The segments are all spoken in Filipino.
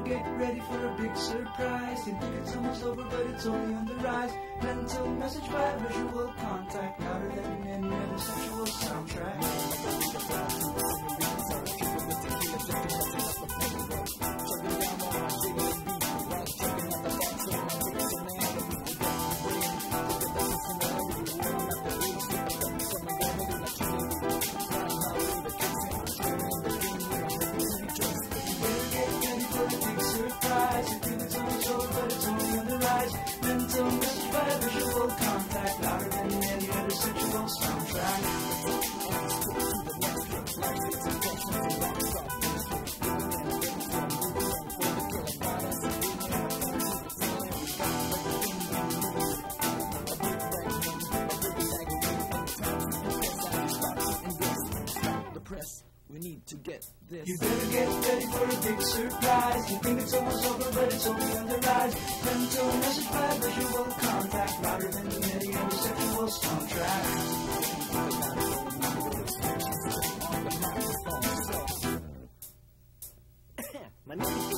get ready for a big surprise. You think it's almost over, but it's only on the rise. Mental message by visual contact, louder than any other sexual soundtrack. Mental message by visual contact, louder than any other sexual soundtrack. We need to get this. You better get ready for a big surprise. You think it's almost over, but it's only on the rise. Mental message by visual contact, louder than any other sexual soundtrack. My name is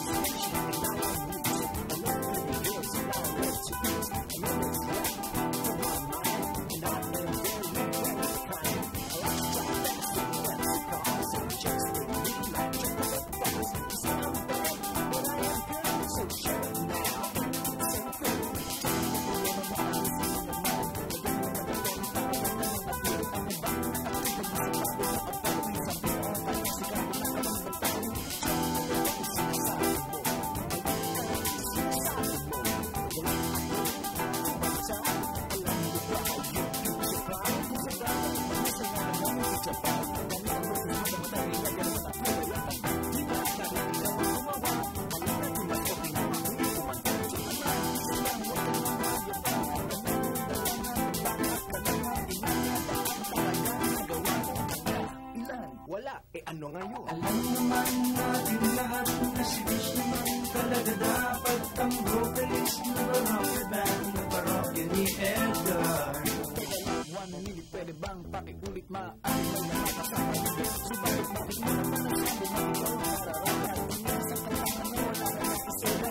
ano ngayon? Alam naman natin lahat na si Bish naman talaga dapat ang vocalist na rocker band na parokya ni Edgar. Teka lang, 1 minute, pwede bang pakiulit maaari lang na makasama nito? Subalit bakit mo naman ang sabi na ikaw nararapat? Minsan ka lang na wala ka na isura.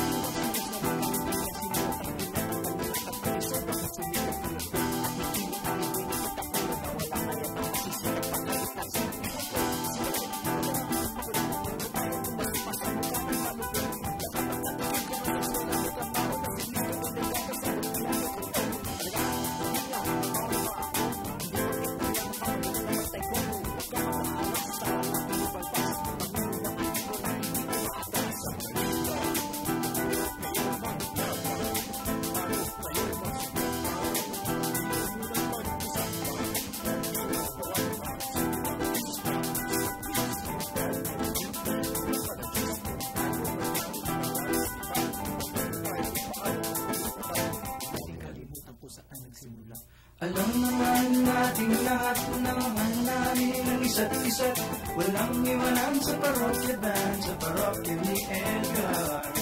Alam naman nating lahat na mahal namin ang isa't isa. Walang iwanan sa parokya band, sa parokya ni Edgar.